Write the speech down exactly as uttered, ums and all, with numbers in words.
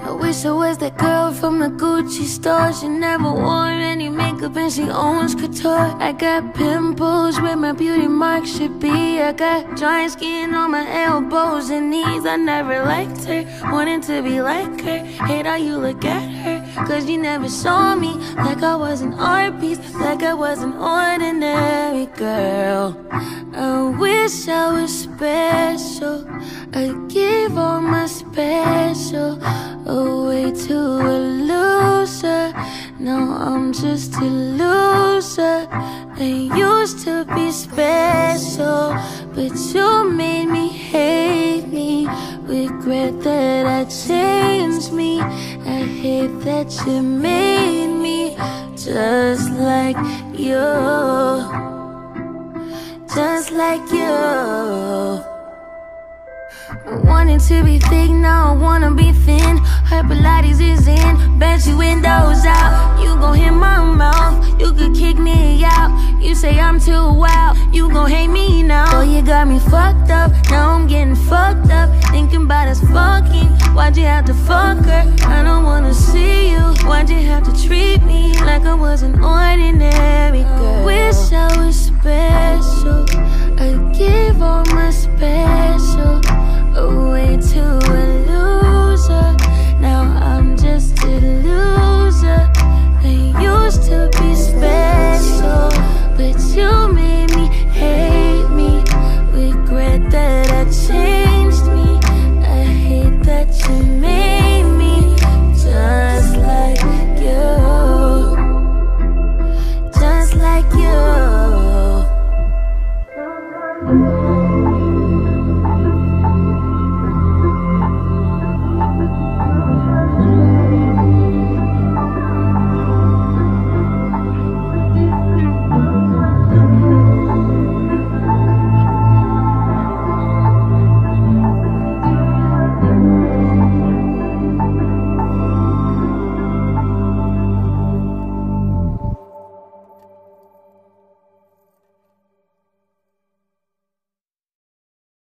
I wish I was that girl from the Gucci store. She never wore any makeup and she owns couture. I got pimples where my beauty mark should be. I got dry skin on my elbows and knees. I never liked her, wanted to be like her. Hate how you look at her, cause you never saw me like I was an art piece, like I was an ordinary girl. I wish I was special. I'd give all my special away to a loser. Now I'm just a loser. I used to be special, but you made me hate me. Regret that I changed me. I hate that you made me just like you, just like you. Wanting to be thick, now I wanna be thin. Her Pilates is in, bet you windows out. You gon' hit my mouth, you could kick me out. You say I'm too wild, you gon' hate me now. Oh, you got me fucked up, now I'm getting fucked up. Thinking about us fucking, why'd you have to fuck her? I don't wanna see you, why'd you have to treat me like I was an ordinary girl? Wish I was special, I'd give all my special away to a